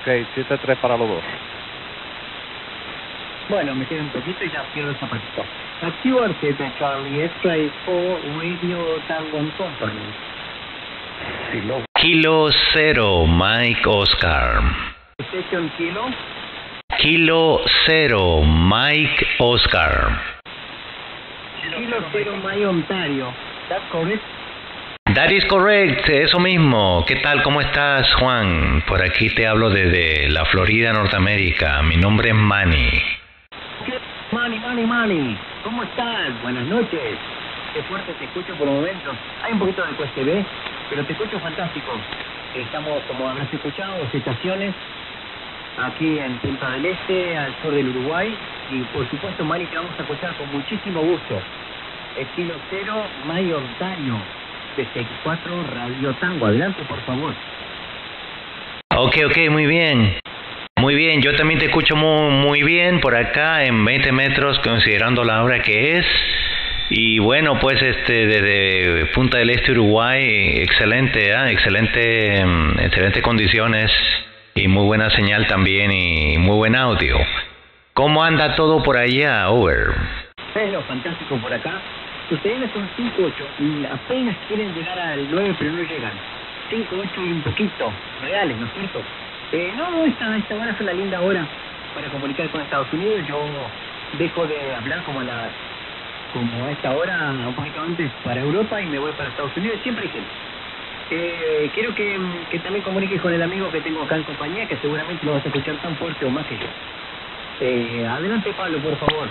Ok, 7-3 para los dos. Bueno, me queda un poquito y ya pierdo el zapatito. Activo Arqueta, Charlie, X-Ray 4, Radio Tango and Company. Kilo 0, Mike Oscar. Station Kilo. Kilo 0, Mike Oscar. Kilo 0, Mike Ontario. ¿That's correct? That is correct, eso mismo. ¿Qué tal? ¿Cómo estás, Juan? Por aquí te hablo desde la Florida, Norteamérica. Mi nombre es Manny. Manny. ¿Cómo estás? Buenas noches. Qué fuerte te escucho por momentos. Hay un poquito de QSB, pero te escucho fantástico. Estamos, como habrás escuchado, 2 estaciones aquí en Punta del Este, al sur del Uruguay. Y por supuesto, Manny, te vamos a escuchar con muchísimo gusto. Estilo 0, Mike Ontario. De CX4 Radio Tango. Adelante, por favor. Ok, muy bien. Muy bien, yo también te escucho muy bien por acá en 20 metros, considerando la hora que es. Y bueno, pues desde Punta del Este, Uruguay, excelente, excelentes condiciones y muy buena señal también y muy buen audio. ¿Cómo anda todo por allá? Over. Bueno, fantástico por acá. Ustedes son 5-8 y apenas quieren llegar al 9, pero no llegan. 5-8 y un poquito, reales, ¿no es cierto? Esta hora es una linda hora para comunicar con Estados Unidos. Yo dejo de hablar como a esta hora, un poquito antes para Europa y me voy para Estados Unidos. Siempre hay gente. Quiero que también comuniques con el amigo que tengo acá en compañía, que seguramente lo vas a escuchar tan fuerte o más que yo. Adelante, Pablo, por favor.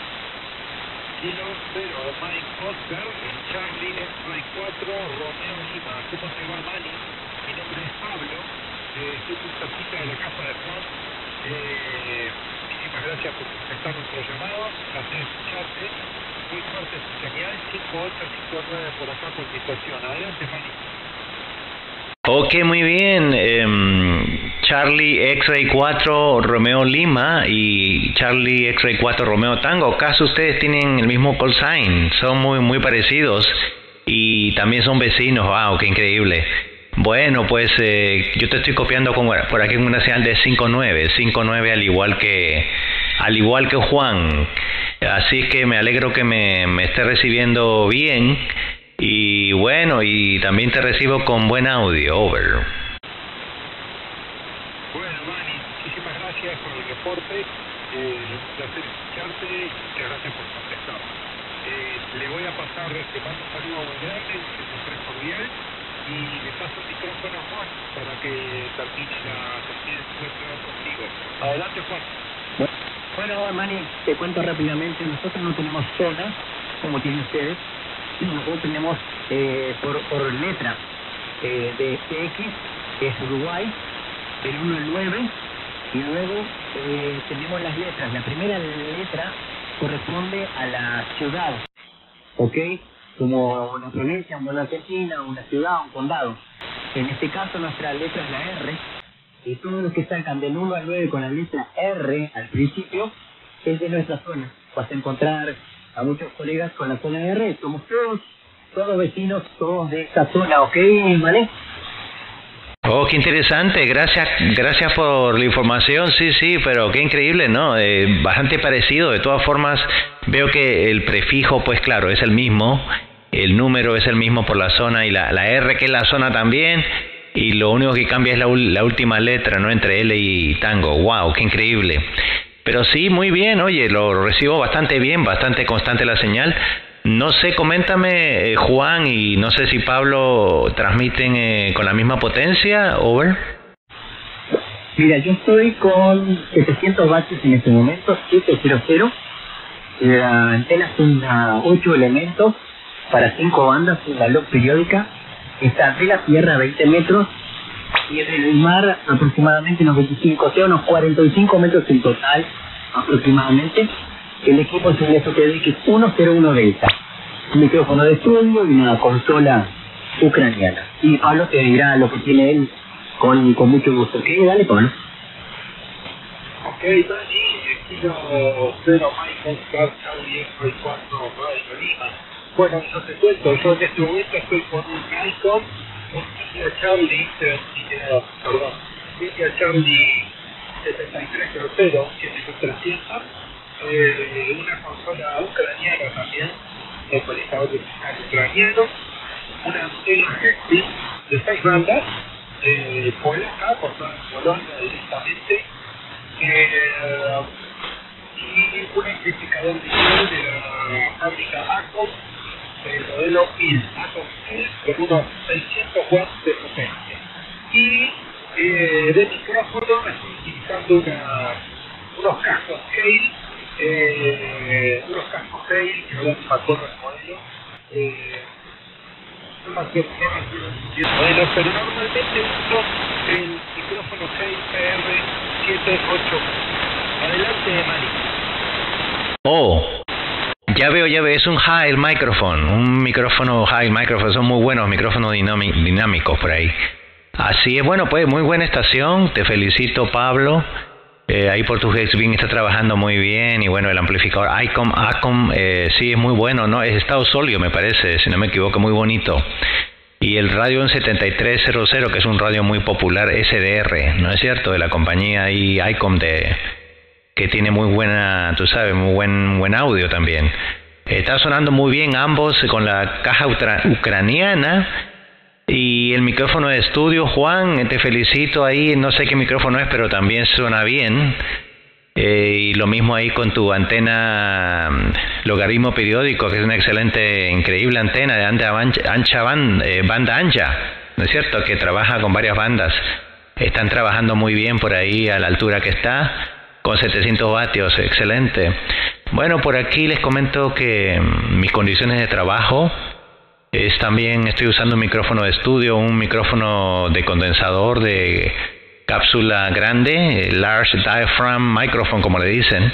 Kilo 0, Mike Oscar, Charlie X-Ray 4, Romeo Lima. ¿Cómo te va, Manny? Mi nombre es Pablo, estoy muy cerquita de la casa de Juan. Muchísimas gracias por contestar nuestro llamado, placer escucharte. Muy fuerte su señal, 5859 por acá por situación. Adelante, Manny. Ok, muy bien. Charlie X-Ray 4 Romeo Lima y Charlie X-Ray 4 Romeo Tango. ¿Acaso ustedes tienen el mismo call sign? Son muy parecidos y también son vecinos. ¡Wow! ¡Qué increíble! Bueno, pues yo te estoy copiando por aquí con una señal de 5.9 al igual que Juan. Así es que me alegro que me esté recibiendo bien. Y bueno, y también te recibo con buen audio. Over. Bueno, Manny, muchísimas gracias por el reporte. Un placer escucharte y muchas gracias por contestar. Le voy a pasar, te mando un saludo muy grande, un 3 cordial, y le paso el micrófono a Juan para que termine contigo. Adelante, Juan. Bueno, Manny, te cuento rápidamente. Nosotros no tenemos zonas como tienen ustedes. Nosotros tenemos por letra de X, que es Uruguay, el 1 el 9, y luego tenemos las letras. La primera letra corresponde a la ciudad, ¿ok? Como una provincia, una Argentina, una ciudad, un condado. En este caso nuestra letra es la R, y todos los que salgan del 1 al 9 con la letra R al principio es de nuestra zona. Vas a encontrar a muchos colegas con la zona de R. Somos todos vecinos, todos de esta zona, ¿ok, Mané? Oh, qué interesante, gracias por la información, sí, pero qué increíble, ¿no? Bastante parecido. De todas formas, veo que el prefijo, pues claro, es el mismo, el número es el mismo por la zona y la R, que es la zona también, y lo único que cambia es la última letra, ¿no? Entre L y Tango. Wow, qué increíble. Pero sí, muy bien, oye, lo recibo bastante bien, bastante constante la señal. No sé, coméntame, Juan, y no sé si Pablo transmiten con la misma potencia. Over. Mira, yo estoy con 700 vatios en este momento, 700. La antena son 8 elementos para 5 bandas, una log periódica. Está de la tierra a 20 metros y del mar aproximadamente unos 25, o sea, unos 45 metros en total aproximadamente. El equipo es un STDX 101 Delta, un micrófono de estudio y una consola ucraniana. Y Pablo te dirá lo que tiene él con mucho gusto. ¿Ok? Dale, Pablo. Ok, Dani, Kilo 0, Mike Oscar, Charlie X-Ray 4 Radio Lima. Bueno, yo te cuento, yo en este momento estoy con un Nikon, un Kia Charlie, India Charlie 7300, 7300, una consola ucraniana también, ecualizador de señal ucraniano, una antena Hexby de 6 bandas, polaca, cortada en Polonia directamente, y un amplificador digital de la fábrica Acom, el modelo IL, Acom IL, con unos 600 watts de potencia. Y de micrófono estoy utilizando unos cascos Hale, que ahora me acuerdo el modelo, no me acuerdo el modelo, pero normalmente uso el micrófono Hale PR78. Adelante, Mari. Oh, ya veo, es un Heil microphone, un micrófono Heil microphone, son muy buenos micrófonos dinámicos por ahí. Así es, bueno, pues muy buena estación, te felicito, Pablo. Ahí por tu Hexbin está trabajando muy bien, y bueno, el amplificador Acom sí es muy bueno, ¿no? Es estado sólido, me parece, si no me equivoco, muy bonito. Y el radio en 7300, que es un radio muy popular, SDR, ¿no es cierto? De la compañía ahí Icom, que tiene muy buena, tú sabes, muy buen audio también. Está sonando muy bien ambos con la caja ucraniana y el micrófono de estudio. Juan, te felicito ahí, no sé qué micrófono es, pero también suena bien. Y lo mismo ahí con tu antena logaritmo periódico, que es una excelente, increíble antena de banda ancha, ¿no es cierto? Que trabaja con varias bandas. Están trabajando muy bien por ahí a la altura que está, con 700 vatios, excelente. Bueno, por aquí les comento que mis condiciones de trabajo también estoy usando un micrófono de estudio, un micrófono de condensador de cápsula grande, large diaphragm microphone como le dicen,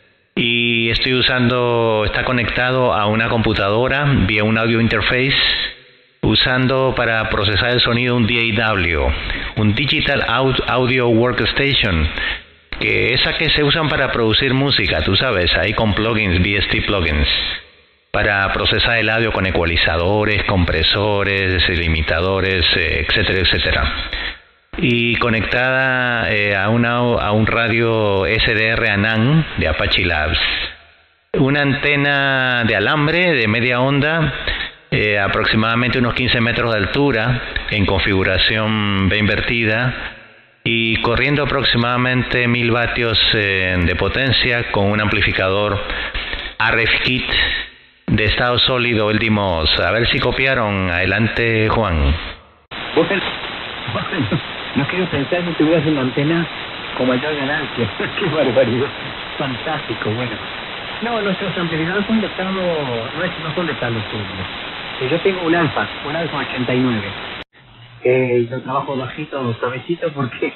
y está conectado a una computadora vía un audio interface, usando para procesar el sonido un DAW, un Digital Audio Workstation, que se usan para producir música, tú sabes, ahí con plugins, VST plugins, para procesar el audio con ecualizadores, compresores, limitadores, etcétera, etcétera. Y conectada a un radio SDR Anand de Apache Labs. Una antena de alambre de media onda, aproximadamente unos 15 metros de altura, en configuración B invertida, y corriendo aproximadamente 1000 vatios de potencia, con un amplificador RF Kit de estado sólido, el DIMOS. A ver si copiaron. Adelante, Juan. Bueno, no quiero pensar que tuvieras una antena con mayor ganancia. Qué barbaridad. Fantástico, bueno. No, nuestros amplificadores son de estado, no son de estado sólido. Yo tengo un Alfa 89. Yo trabajo bajito, suavecito, porque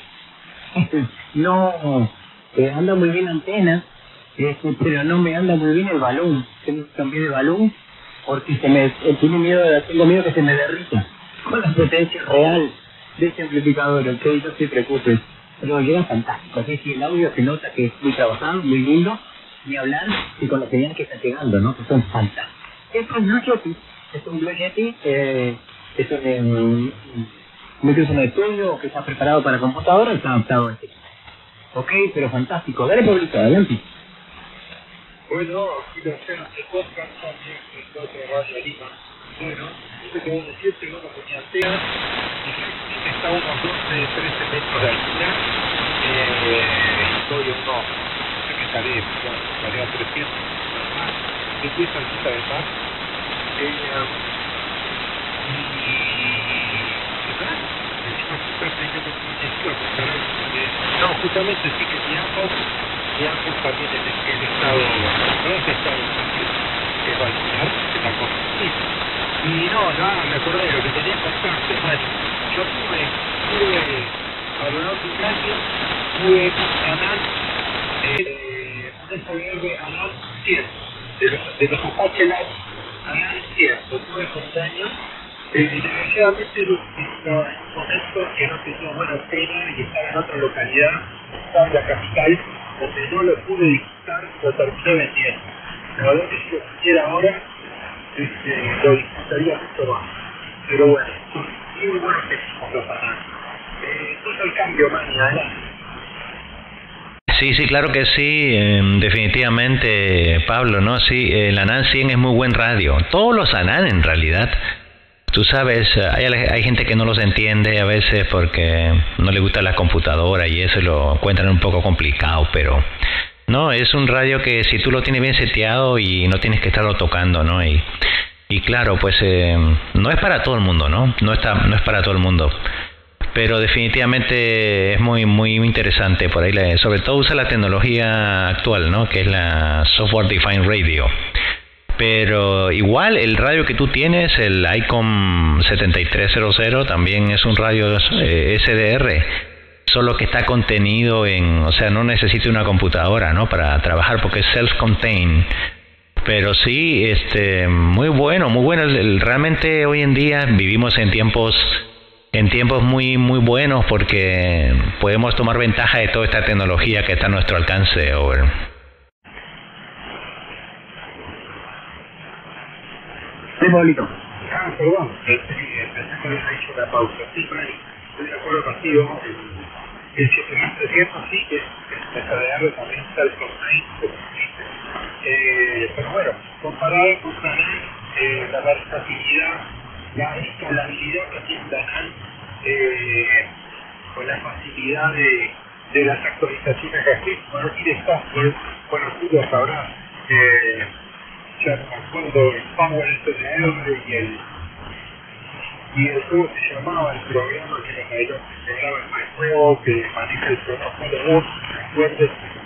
no anda muy bien la antena, pero no me anda muy bien el balón. Tengo que cambiar de balón porque tengo miedo que se me derrita con la potencia real de ese amplificador, ¿ok? No te preocupes, pero llega fantástico. Así que el audio se nota que es muy trabajado, muy lindo, ni hablar, y con la señal que está llegando, ¿no? Que son fantásticos. Esto es Blue Yeti, es un Blue Yeti, es un micrófono de estudio que está preparado para computadora y está adaptado a este. Ok, pero fantástico. Dale, Pablito, adelante. Bueno, aquí lo hacemos de podcast también en otro radio Lima. Bueno, yo te quiero decir que uno tenía antena, y está a unos 12-13 metros de altura. Estoy no sé qué estaré a 300 más, empieza a quitar de más. No, justamente sí que mi ambos también en el estado, no es estado que va a estar en la construcción. Y no, me acordé de lo que tenía que contarte. Bueno, yo tuve a lo largo de un año, tuve un canal, un SDR Anand 100, de los Apache Labs Anand 100, lo tuve por un año. Desgraciadamente era un momento que no tenía buena antena y estaba en otra localidad, estaba en la capital, donde no lo pude disfrutar, lo terminé vendiendo. La verdad que si lo pusiera ahora, lo disfrutaría mucho más. Pero bueno, son muy buenos equipos los Anand. Hizo el cambio, Manny, adelante. Sí, sí, claro que sí, definitivamente, Pablo, ¿no? Sí, el ANAN 100 es muy buen radio. Todos los ANAN, en realidad. Tú sabes, hay gente que no los entiende a veces porque no le gusta la computadora y eso lo encuentran un poco complicado, pero no, es un radio que si tú lo tienes bien seteado y no tienes que estarlo tocando, ¿no? Y claro, pues no es para todo el mundo, ¿no? No es para todo el mundo. Pero definitivamente es muy interesante por ahí, sobre todo usa la tecnología actual, ¿no? Que es la Software Defined Radio. Pero igual el radio que tú tienes, el ICOM 7300, también es un radio SDR, solo que está contenido o sea, no necesita una computadora, ¿no? Para trabajar porque es self-contained. Pero sí, muy bueno. Realmente hoy en día vivimos en tiempos muy buenos porque podemos tomar ventaja de toda esta tecnología que está a nuestro alcance. Sí, Pablito. Perdón, pensé que había hecho la pausa. Sí, Manny, estoy de acuerdo contigo. El 7300 sí que es SDR, también está el contained, pero bueno, comparado con ANAN, la versatilidad, la escalabilidad que tiene ANAN, con la facilidad de las actualizaciones de hardware y de software, bueno, tú lo sabrás, ya no me acuerdo el Power SDR y el ¿cómo se llamaba el programa que nos dio? El programa más nuevo que maneja el protocolo voz, recuerdes,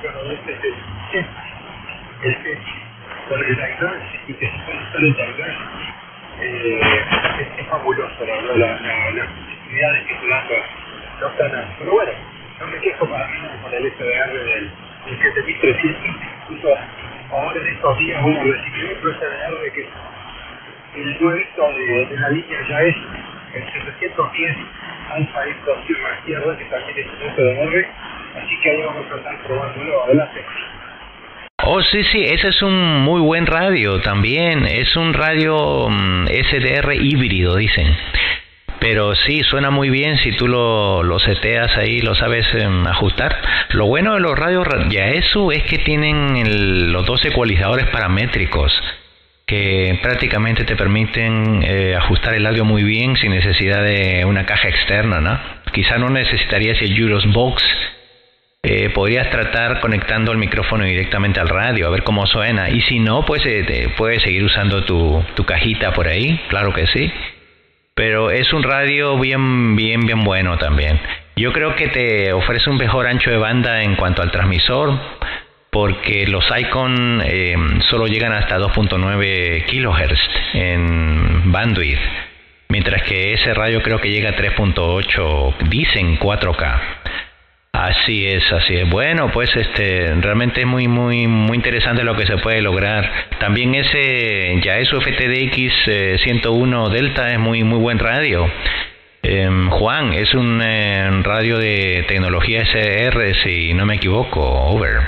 el con el diagnostic y que se puede usar el diagnostic, es fabuloso las posibilidades que te dan los canales. Pero bueno, no me quejo para nada con el SDR del 7300, incluso ahora en estos días uno recibió otro SDR que el nuestro de la línea ya es el 710 Alpha X más izquierda, que también es un SDR, así que ahí vamos a estar probándolo. Adelante. Oh, sí, ese es un muy buen radio también, es un radio SDR híbrido, dicen. Pero sí, suena muy bien si tú lo seteas ahí, lo sabes ajustar. Lo bueno de los radios Yaesu es que tienen los dos ecualizadores paramétricos que prácticamente te permiten ajustar el audio muy bien sin necesidad de una caja externa, ¿no? Quizá no necesitarías el Juros Box. Podrías tratar conectando el micrófono directamente al radio a ver cómo suena, y si no, pues puedes seguir usando tu cajita por ahí, claro que sí, pero es un radio bien bueno también. Yo creo que te ofrece un mejor ancho de banda en cuanto al transmisor, porque los Icon solo llegan hasta 2.9 kHz en bandwidth, mientras que ese radio creo que llega a 3.8, dicen 4K. Así es. Bueno, pues realmente es muy interesante lo que se puede lograr. También ese Yaesu FTDX 101 Delta es muy buen radio. Juan, es un radio de tecnología SR, si no me equivoco. Over.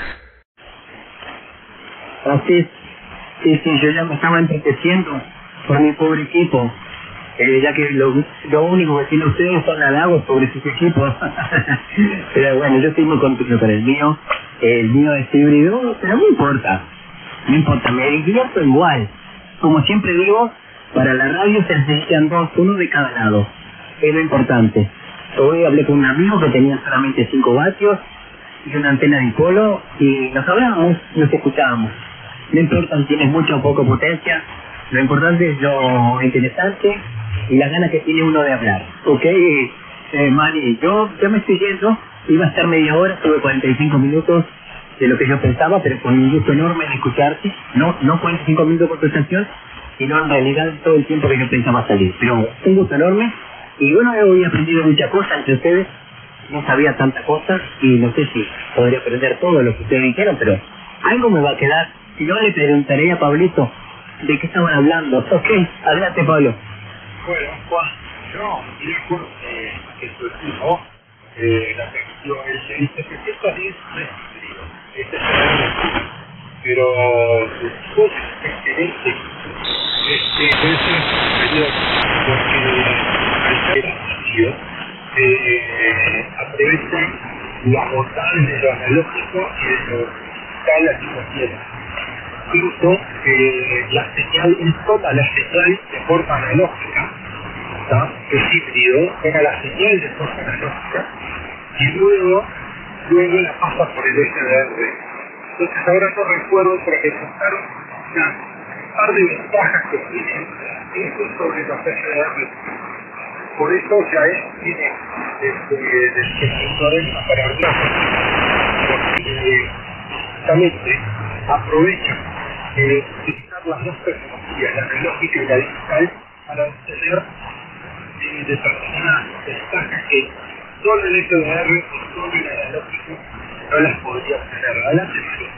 Así es. Sí, yo ya me estaba entristeciendo por mi pobre equipo. Ya que lo único que tienen ustedes son halagos sobre sus equipos. Pero bueno, yo estoy muy contento con el mío. El mío es híbrido, pero no importa, me divierto igual. Como siempre digo, para la radio se necesitan dos, uno de cada lado. Es lo importante. Hoy hablé con un amigo que tenía solamente 5 vatios y una antena dipolo y nos hablábamos, nos escuchábamos. No importa si tienes mucha o poca potencia, lo importante es lo interesante y las ganas que tiene uno de hablar. Ok, Manny, yo ya me estoy yendo, iba a estar media hora, estuve 45 minutos de lo que yo pensaba, pero con un gusto enorme en escucharte, no 45 minutos por tu estación, sino en realidad todo el tiempo que yo pensaba salir, pero un gusto enorme, y bueno, hoy he aprendido muchas cosas entre ustedes, no sabía tantas cosas, y no sé si podría aprender todo lo que ustedes dijeron, pero algo me va a quedar, si no le preguntaré a Pablito de qué estaban hablando. Ok, adelante Pablo. Bueno, Juan, yo estoy de acuerdo que su equipo, el 710 no es híbrido, este es el pero su equipo es excelente. Puede ser superior porque al ser híbrido aprovechan las bondades de lo analógico y de lo digital al mismo tiempo. Incluso la señal, él toma la señal de forma analógica, ¿tá? Es híbrido, toma la señal de forma analógica y luego la pasa por el SDR. Entonces ahora no recuerdo, pero me contaron un par de ventajas que tienen esto sobre los SDR. Por eso ya él tiene descriptores maravillosos, porque justamente aprovecha utilizar las dos tecnologías, la analógica y la digital, para obtener determinadas ventajas que solo el SDR o solo el analógico no las podría obtener. Adelante, Mario.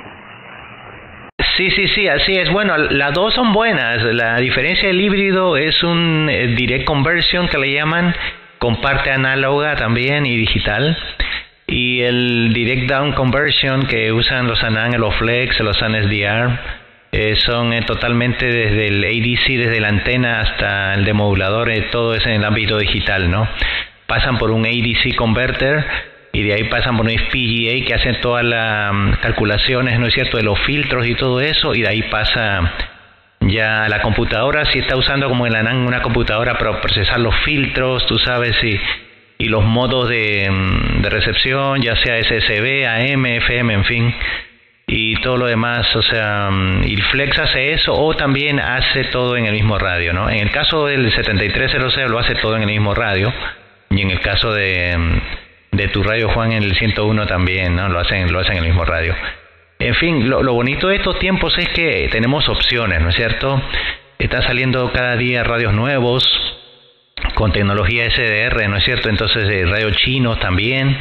Sí, así es. Bueno, las dos son buenas. La diferencia del híbrido es un direct conversion que le llaman, con parte análoga también y digital. Y el direct down conversion que usan los ANAN, los Flex, los ANSDR, son totalmente desde el ADC, desde la antena hasta el demodulador, todo es en el ámbito digital, ¿no? Pasan por un ADC converter y de ahí pasan por un FPGA que hacen todas las calculaciones, ¿no es cierto?, de los filtros y todo eso, y de ahí pasa ya a la computadora, si está usando como el ANAN una computadora para procesar los filtros, tú sabes, y los modos de recepción, ya sea SSB, AM, FM, en fin, y todo lo demás, o sea, y el Flex hace eso, o también hace todo en el mismo radio, ¿no? En el caso del 7300 lo hace todo en el mismo radio, y en el caso de tu radio, Juan, en el 101 también, ¿no? Lo hacen en el mismo radio. En fin, lo bonito de estos tiempos es que tenemos opciones, ¿no es cierto? Están saliendo cada día radios nuevos con tecnología SDR, ¿no es cierto? Entonces, radios chinos también.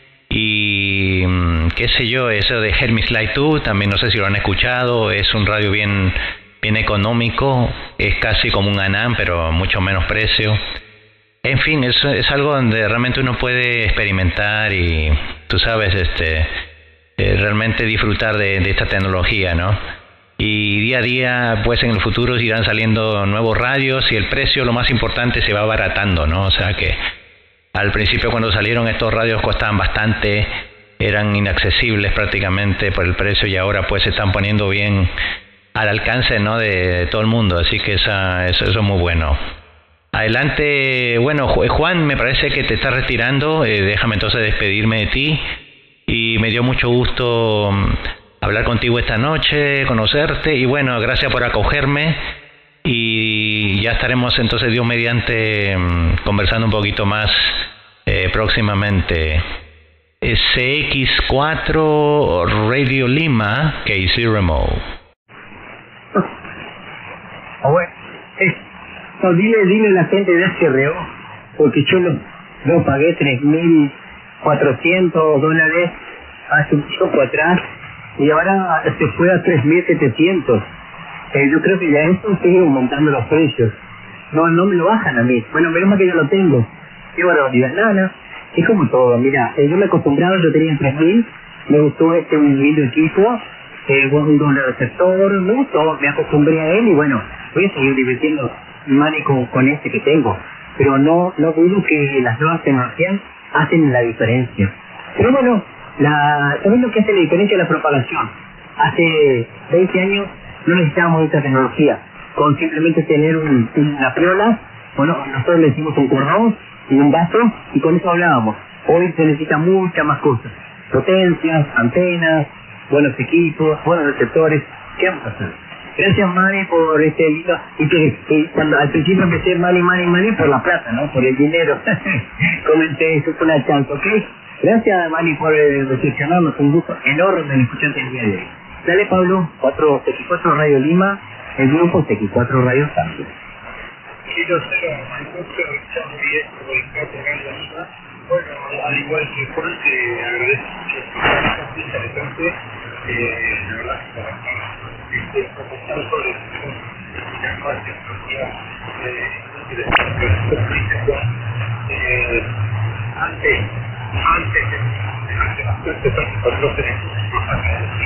Y qué sé yo, eso de Hermes Light 2, también no sé si lo han escuchado, es un radio bien económico, es casi como un ANAN, pero mucho menos precio. En fin, es algo donde realmente uno puede experimentar y, tú sabes, realmente disfrutar de esta tecnología, ¿no? Y día a día, pues en el futuro irán saliendo nuevos radios y el precio, lo más importante, se va abaratando, ¿no? O sea que al principio, cuando salieron, estos radios costaban bastante, eran inaccesibles prácticamente por el precio, y ahora pues se están poniendo bien al alcance, ¿no?, de todo el mundo, así que eso es muy bueno. Adelante. Bueno, Juan, me parece que te estás retirando, déjame entonces despedirme de ti, y me dio mucho gusto hablar contigo esta noche, conocerte, y bueno, gracias por acogerme, y ya estaremos entonces, Dios mediante, conversando un poquito más próximamente. CX4 Radio Lima, KC Remote. Bueno, no, dile a la gente de HRO, porque yo lo pagué $3,400 hace un tiempo atrás, y ahora se fue a 3,700. Yo creo que ya esto sigue aumentando los precios. No me lo bajan a mí. Bueno, menos mal que yo lo tengo. Qué barbaridad. No. Es como todo. Mira, yo me acostumbraba, yo tenía 3,000. Me gustó un lindo equipo. Un doble receptor. Me gustó. Me acostumbré a él y bueno, voy a seguir divirtiendo money con este que tengo. Pero no dudo que las nuevas tecnologías hacen la diferencia. Pero bueno, ¿sabes lo que hace la diferencia? La propagación. Hace 20 años no necesitábamos esta tecnología. Con simplemente tener una priola, bueno, nosotros le hicimos un cordón y un vaso, y con eso hablábamos. Hoy se necesita muchas más cosas. Potencias, antenas, buenos equipos, buenos receptores. ¿Qué vamos a hacer? Gracias, Manny, por este lindo. Y que cuando al principio empecé Manny por la plata, ¿no? Por el dinero. Comenté, eso fue una chance, ¿ok? Gracias, Manny, por recepcionarnos. Un gusto enorme escucharte el día de hoy. Dale, Pablo, CX4 Radio Lima, el grupo CX4 Radio Santos. Kilo 0, Manifesto, Richard Miguel, CX4 Radio Lima. Bueno, al igual que Juan, te agradezco mucho esta charla, muy interesante. La verdad que para comentar sobre la nueva tecnología interesante. Antes de bastante tiempo, entonces,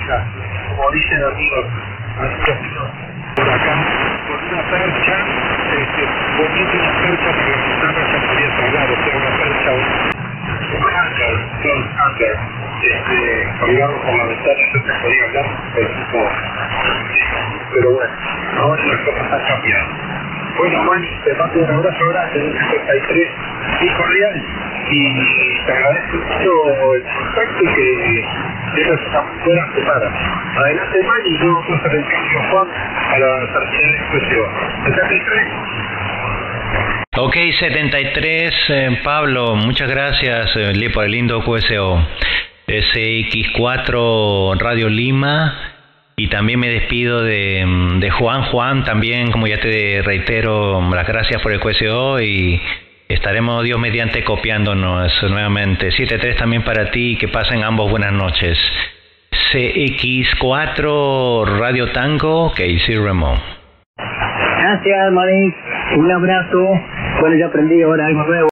como dicen amigos míos por acá, con una percha Ponete una percha para la ventana, ya podías hablar, o sea, una percha, un hanger, colgado por la ventana, yo te podía hablar, pero bueno, ahora las cosas han cambiado. Bueno, Manny, te mando un abrazo grande, un 53 y cordial, y te agradezco mucho el contacto y que tienes una buena semana. Adelante, Manny, y luego pasa el cambio Juan a la tercera expresión. 73. Ok, 73, Pablo, muchas gracias por el lindo QSO. SX4 Radio Lima, y también me despido de Juan, también, como ya te reitero, las gracias por el QSO, y estaremos, Dios mediante, copiándonos nuevamente. 73 también para ti, que pasen ambos buenas noches. CX4 Radio Tango, Casey Ramón. Gracias, Manny. Un abrazo. Bueno, ya aprendí ahora algo nuevo.